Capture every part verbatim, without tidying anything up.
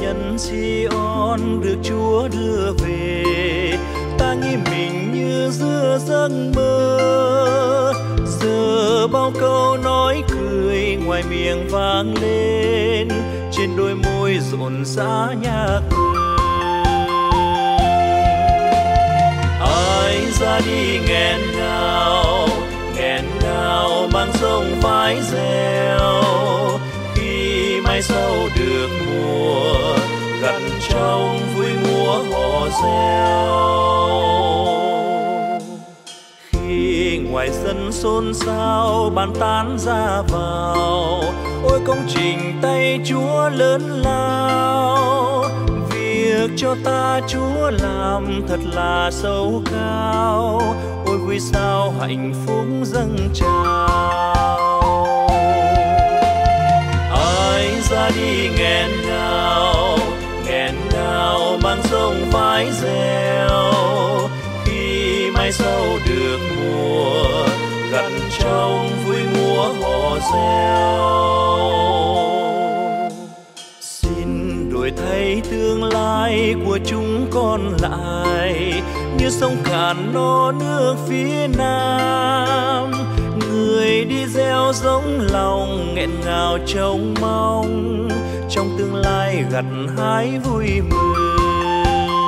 nhân Sion được Chúa đưa về. Ta nghĩ mình như giữa giấc mơ, giờ bao câu nói cười ngoài miệng vang lên, trên đôi môi rộn rã nhạc cười. Ai ra đi nghẹn ngào, nghẹn ngào mang sông phái reo, khi mai sau được mùa gặt trong vui múa hò reo. Khi ngoài sân xôn xao bàn tán ra vào, ôi công trình tay Chúa lớn lao, việc cho ta Chúa làm thật là sâu cao, ôi vui sao hạnh phúc dâng trào. Ai ra đi nghẹn ngào, nghẹn ngào mang sông phái reo, khi mai sau được mùa gặt trong vui múa hò reo. Xin đổi thay tương lai của chúng con lại, như sông cạn no nước phía nam. Người đi gieo giống lòng nghẹn ngào trông mong, trong tương lai gặt hái vui mừng.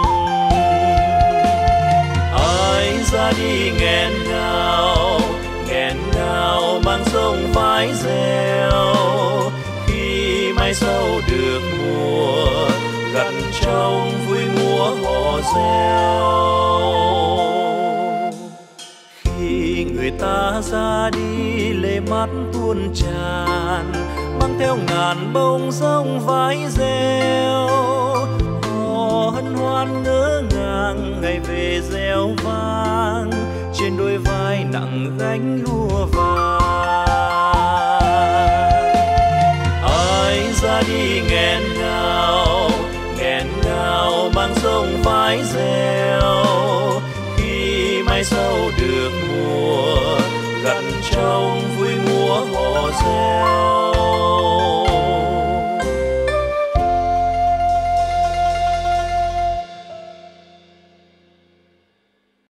Ai ra đi nghẹn ngào, nghẹn ngào mang sông phái reo, khi mai sau được mùa gặt trong vui múa hò reo. Khi người ta ra đi lệ mắt tuôn tràn, mang theo ngàn bông rông vái reo, họ hân hoan ngỡ ngàng ngày về reo vang, trên đôi vai nặng gánh lúa vàng. Ai ra đi nghẹn ngào, nghẹn ngào mang sông phái reo, khi mai sau được mùa gặt trong vui múa hò reo.